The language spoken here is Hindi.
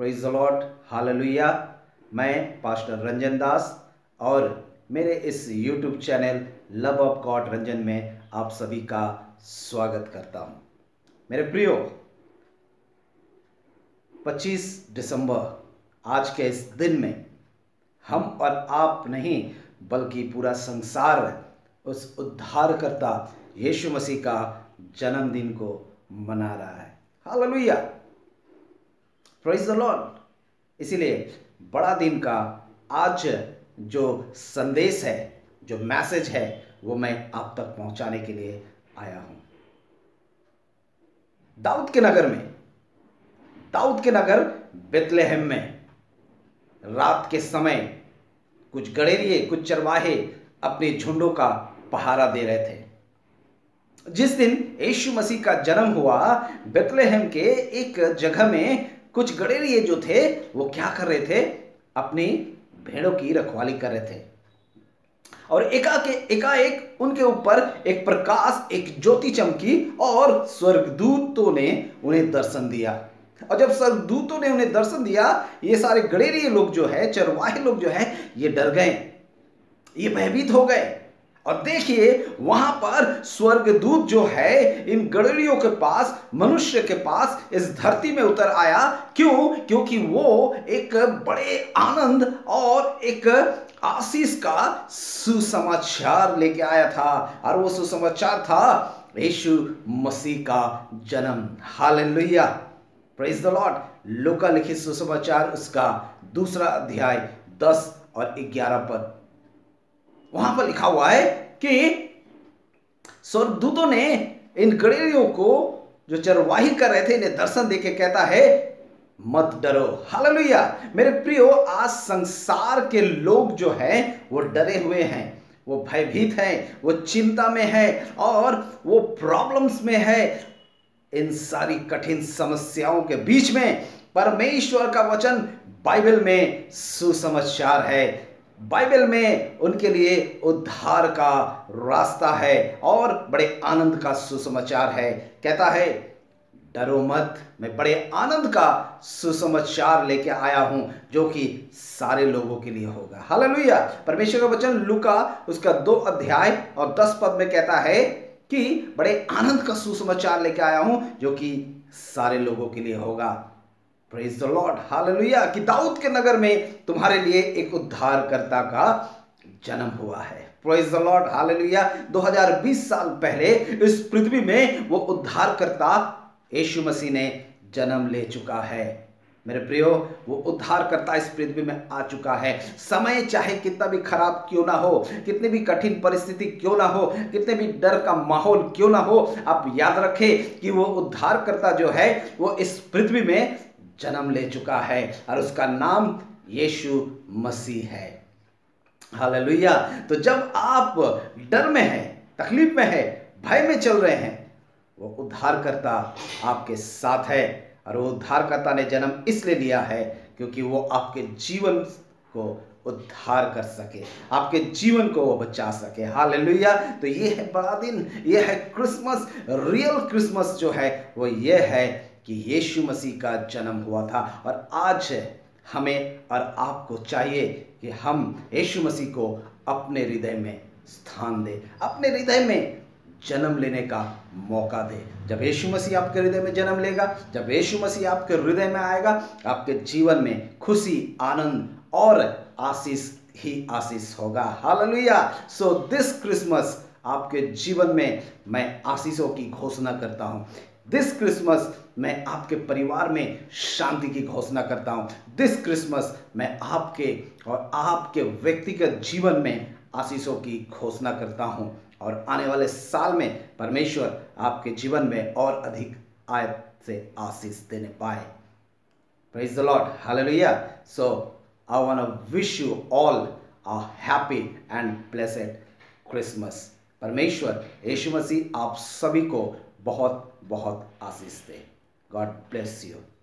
Praise the lord, hallelujah. मैं पास्टर रंजन दास और मेरे इस YouTube channel love of God Ranjan में आप सभी का स्वागत करता हूं। मेरे प्रियो, 25 दिसंबर आज के इस दिन में हम और आप नहीं बल्कि पूरा संसार उस उद्धारकर्ता यीशु मसीह का जन्मदिन को मना रहा है। Hallelujah, praise the lord. इसीलिए बड़ा दिन का आज जो संदेश है, जो मैसेज है, वो मैं आप तक पहुंचाने के लिए आया हूं। दाऊद के नगर बेतलेहम में रात के समय कुछ गड़ेरिए, कुछ चरवाहे अपने झुंडों का पहारा दे रहे थे। जिस दिन यीशु मसीह का जन्म हुआ, बेतलेहम के एक जगह में कुछ गड़ेरिए जो थे वो क्या कर रहे थे? अपनी भेड़ों की रखवाली कर रहे थे। और एकाएक उनके ऊपर एक प्रकाश, एक ज्योति चमकी और स्वर्गदूतों ने उन्हें दर्शन दिया। और जब स्वर्गदूतों ने उन्हें दर्शन दिया, ये सारे गड़ेरिए लोग जो है, चरवाहे लोग जो है, ये डर गए, ये भयभीत हो गए। और देखिए, वहां पर स्वर्गदूत जो है इन गड़ेरियों के पास, मनुष्य के पास, इस धरती में उतर आया। क्यों? क्योंकि वो एक बड़े आनंद और एक आशीष का सुसमाचार लेके आया था। और वो सुसमाचार था यीशु मसीह का जन्म। Hallelujah, praise the lord. लूका लिखित सुसमाचार उसका 2 अध्याय 10 और 11 पद, वहां पर लिखा हुआ है कि स्वर्गदूतों ने इन गड़ेरियों को जो चरवाही कर रहे थे, इन्हें दर्शन देके कहता है, मत डरो। हालेलुया। मेरे प्रियो, आज संसार के लोग जो हैं वो डरे हुए हैं, वो भयभीत हैं, वो चिंता में है और वो प्रॉब्लम्स में है। इन सारी कठिन समस्याओं के बीच में परमेश्वर का वचन बाइबल में सुसमाचार है। बाइबल में उनके लिए उद्धार का रास्ता है और बड़े आनंद का सुसमाचार है। कहता है, डरो मत, मैं बड़े आनंद का सुसमाचार लेके आया हूं जो कि सारे लोगों के लिए होगा। हालेलुया। परमेश्वर का वचन लूका उसका 2 अध्याय और 10 पद में कहता है कि बड़े आनंद का सुसमाचार लेके आया हूं जो कि सारे लोगों के लिए होगा। Praise the lord, hallelujah. कि दाऊद के नगर में तुम्हारे लिए एक उद्धारकर्ता का जन्म हुआ है। Praise the lord, hallelujah. 2020 साल पहले इस पृथ्वी में वो उद्धारकर्ता यीशु मसीह ने जन्म ले चुका है। मेरे प्रियो, वो उद्धारकर्ता इस पृथ्वी में आ चुका है। समय चाहे कितना भी खराब क्यों ना हो, कितनी भी कठिन परिस्थिति क्यों ना हो, कितने भी डर का माहौल क्यों ना हो, आप याद रखें कि वो उद्धारकर्ता जो है वो इस पृथ्वी में जन्म ले चुका है और उसका नाम यीशु मसीह है। हालेलुया। तो जब आप डर में हैं, तकलीफ में हैं, भय में चल रहे हैं, वो उद्धारकर्ता आपके साथ है। और वो उद्धारकर्ता ने जन्म इसलिए लिया है क्योंकि वो आपके जीवन को उद्धार कर सके, आपके जीवन को वो बचा सके। हालेलुया। तो ये है बड़ा दिन, ये है क्रिसमस। रियल क्रिसमस जो है वो ये है कि यीशु मसीह का जन्म हुआ था। और आज हमें और आपको चाहिए कि हम यीशु मसीह को अपने हृदय में स्थान दें, अपने हृदय में जन्म लेने का मौका दे। जब यीशु मसीह आपके हृदय में जन्म लेगा, जब यीशु मसीह आपके हृदय में आएगा, आपके जीवन में खुशी, आनंद और आशीष ही आशीष होगा। हालेलुया। सो दिस क्रिसमस आपके जीवन में मैं आशीषों की घोषणा करता हूं। दिस क्रिसमस मैं आपके परिवार में शांति की घोषणा करता हूं। दिस क्रिसमस मैं आपके और आपके व्यक्तिगत जीवन में आशीषों की घोषणा करता हूं। और आने वाले साल में परमेश्वर आपके जीवन में और अधिक आयत से आशीष देने पाए। Praise the lord, hallelujah. So I want to wish you all a happy and blessed Christmas. परमेश्वर यीशु मसीह आप सभी को बहुत बहुत आशीष दे। God bless you.